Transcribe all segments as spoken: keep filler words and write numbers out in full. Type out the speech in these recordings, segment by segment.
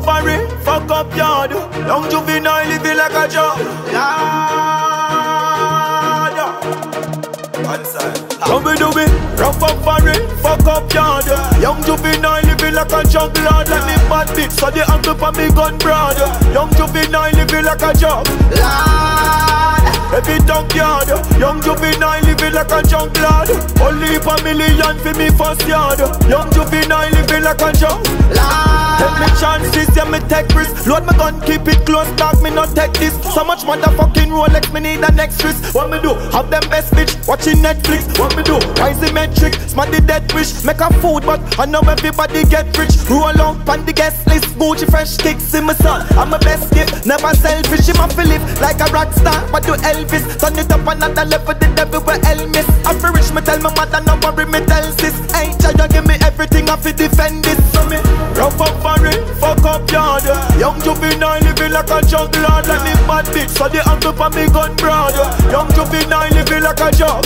up foreign, fuck up yard. Young juvenile living like a job. One side. How we do it? Rough up foreign, fuck up yard. Young juvenile living like a junk lord. Like me bad bitch, so the uncle for me gun broad. Young juvenile living like a job lord. Every dunk yard. Young juvenile living like a junk lord. Only for million for me first yard. Young juvenile living like a junk lord. Take me chances, yeah me take risks. Load my gun, keep it close, dog, me not take this. So much motherfucking Rolex, me need an extras. What me do? Have them best bitch watching Netflix. What me do? Rise the metric, smart the dead wish. Make a food, but I know everybody get rich. Roll on on the guest list, Gucci fresh kicks in my son. I'm my best gift, never selfish. I'm a Philip, like a rock star, but do Elvis. Turn it up another level, the devil will Elvis. I'm for rich, me tell my mother, no worry, me tell sis. Ain't try to give me everything, I fi defend this. So me rough up foreign, fuck up yard. Young juvenile living like a junk lord. Like me bad bitch, so the uncle for me gun broad. Young juvenile living like a junk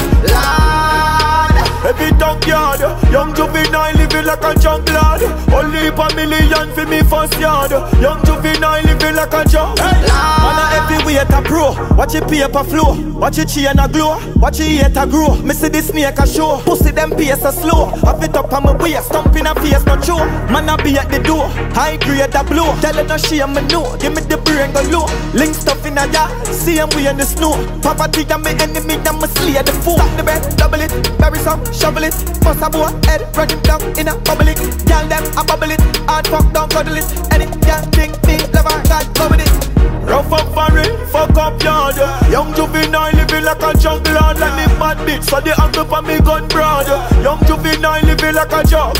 lord. Every dunk yard. Young juvenile living like a junk lord. Only a million for me first yard. Young juvenile living like a junk lord. Man a heavyweight a pro. Watch your paper flow. Watch your chain a glow. Watch your hate a grow. Me see this snake a show. Pussy them pace a slow. Have it up on my waist. Stomp in a face no show. Man a be at the door. High grade a blow. Tell her no shame me know. Give me the brain go low. Link stuff in a yard. See him we in the snow. Poverty and me enemy and me slay the fool. Stop the bed, double it, bury some, shovel it. Bust a boy head, run him down in a bubble it. Girl them a bubble it. Hard fuck down, cuddle it. Any girl think me, love her, God go with it. Rough up foreign, fuck up yard. Young juvenile living like a junk lord. Like me bad bitch, so the uncle for me gun broad. Young juvenile living like a junk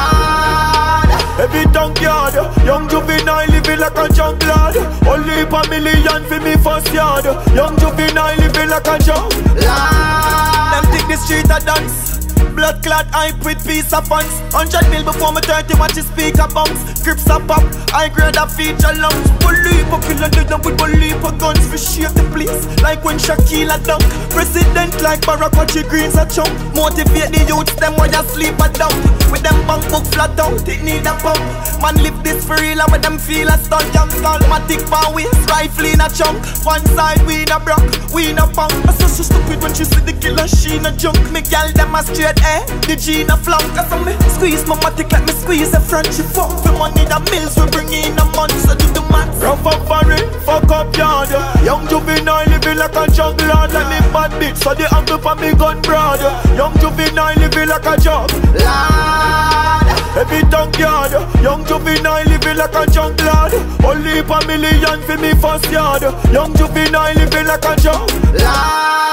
lord. Every dunk yard. Young juvenile living like a junk lord. Only a million for me first yard. Young juvenile living like a junk lord. Them think the street a dance. Blood clot hype with piece of funds. Hundred mil before me thirty, watch the speaker bounce. Grips a pop, I grade a feature lungs. Believe a killer dead with believe a guns. We shake the place like when Shaquille a dunk. President like Barack, watch the greens a chunk. Motivate the youths, them while you sleep a dump. With them bank book flat out, it need a pump. Man live this for real and with them feel a stunt. Young calmatic power waist, rifle in a chunk. One side we in a brock, we in a punk. I so so stupid when she see the killer, she in a junk. Me gal them a straight eh, the G in a flunk. Cause I me squeeze my matic like me squeeze a front. She fuck for money the mills we bring in a month. So do the math. Rough up foreign, fuck up yard. Young juvenile living like a junk lord. Like me bad bitch, so the uncle for me gun broad. Young juvenile living like a junk lord. Every dunk yard. Young juvenile living like a junk lord. Only a million for me first yard. Young juvenile living like a junk lord.